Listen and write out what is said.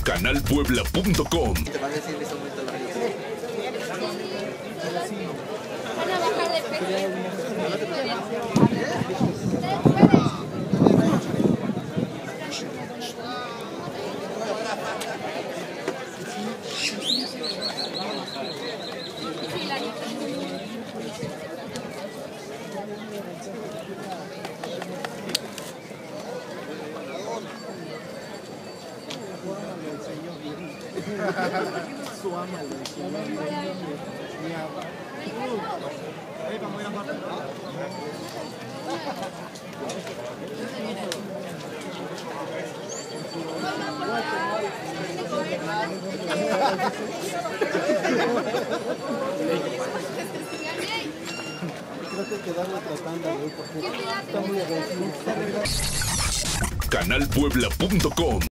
Canalpuebla.com. Te van a decir que son muy tolerados. Van a bajar de peso. Su ama le decía, creo que hay que darle tratando, porque está muy agresivo. Canalpuebla.com.